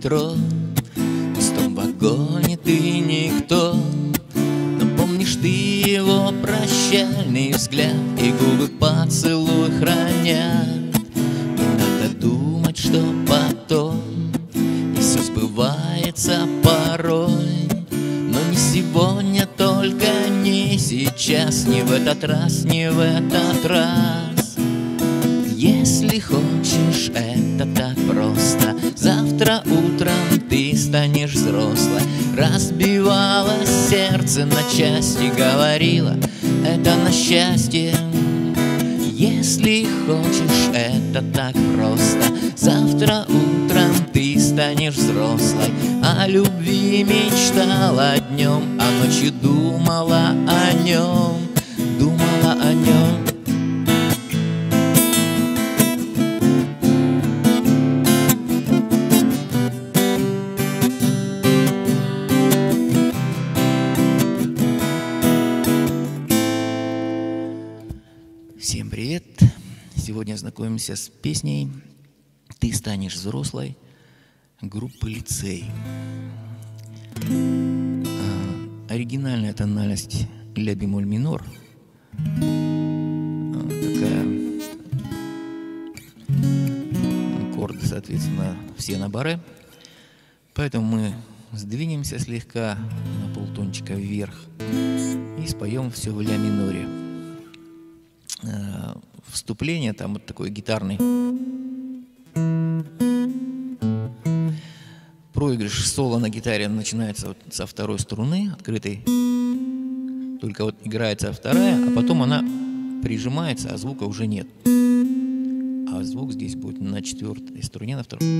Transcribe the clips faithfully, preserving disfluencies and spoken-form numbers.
метро. В пустом вагоне ты никто, но помнишь ты его прощальный взгляд и губы поцелуй хранят. Не надо думать, что потом и все сбывается порой, но не сегодня, только не сейчас, не в этот раз, не в этот раз. Если хочешь, это так просто. Завтра утром ты станешь взрослой. Разбивала сердце на части, говорила, это на счастье. Если хочешь, это так просто. Завтра утром ты станешь взрослой. О любви мечтала днем, а ночью думала о нем, думала о нем. Всем привет! Сегодня знакомимся с песней «Ты станешь взрослой» группы «Лицей». Оригинальная тональность ля бемоль минор. Такая. Аккорды, соответственно, все на баре. Поэтому мы сдвинемся слегка на полтончика вверх и споем все в ля миноре. Вступление, там вот такой гитарный проигрыш, соло на гитаре начинается вот со второй струны открытой, только вот играется вторая, а потом она прижимается, а звука уже нет, а звук здесь будет на четвертой струне, на второй.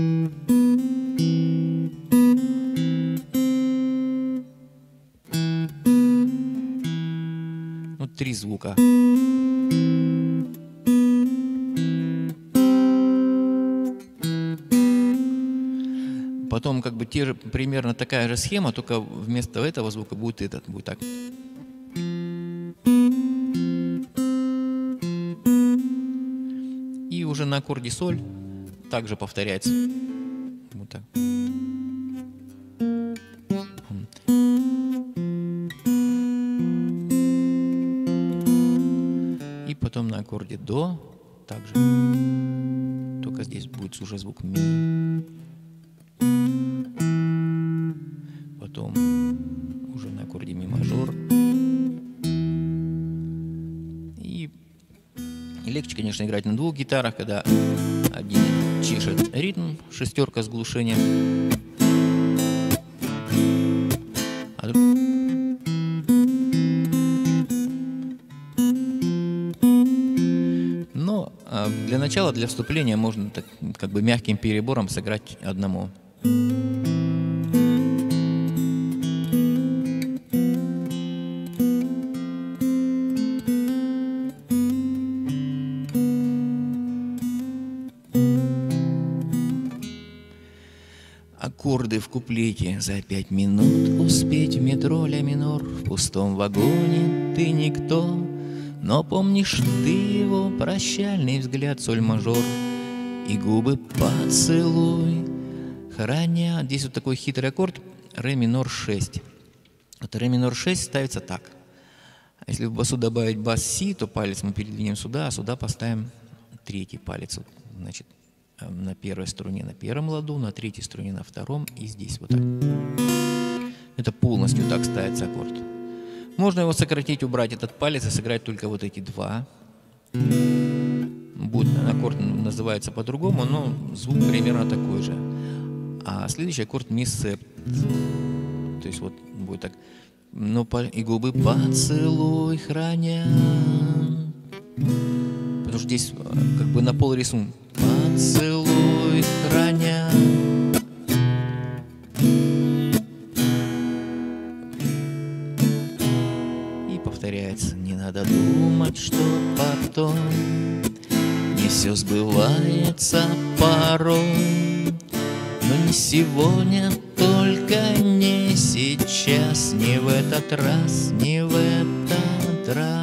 Ну, три звука. Потом как бы те же, примерно такая же схема, только вместо этого звука будет этот, будет так. И уже на аккорде соль также повторяется. Вот так. И потом на аккорде до также. Только здесь будет уже звук ми. Потом уже на аккорде ми мажор. И легче, конечно, играть на двух гитарах, когда один чешет ритм, шестерка с глушением. А... Но а для начала, для вступления можно так, как бы мягким перебором сыграть одному. Аккорды в куплете за пять минут. Успеть в метро ля минор. В пустом вагоне ты никто, но помнишь ты его прощальный взгляд, соль мажор и губы поцелуй храня. Здесь вот такой хитрый аккорд ре минор шесть. Вот ре минор шесть ставится так. Если в басу добавить бас си, то палец мы передвинем сюда, а сюда поставим третий палец. Вот, значит, на первой струне на первом ладу, на третьей струне на втором и здесь вот так. Это полностью так ставится аккорд. Можно его сократить, убрать этот палец и сыграть только вот эти два. Будет, аккорд называется по-другому, но звук примерно такой же. А следующий аккорд ми септ. То есть вот будет так. Ну, и губы поцелуй храня. Потому что здесь как бы на пол рисунка. Поцелуй храня. И повторяется. Не надо думать, что потом не все сбывается порой, но не сегодня, только не сейчас, не в этот раз, не в этот раз.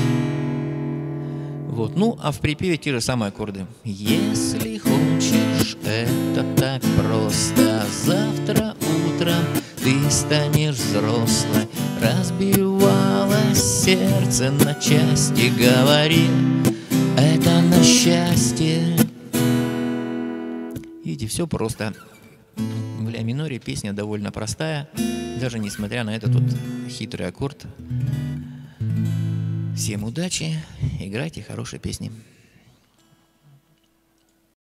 Вот, ну, а в припеве те же самые аккорды. Если хочешь, думаешь, это так просто. Завтра утром ты станешь взрослой. Разбивалось сердце на части, говори, это на счастье. Видите, все просто. В ля миноре песня довольно простая, даже несмотря на этот вот хитрый аккорд. Всем удачи, играйте хорошие песни.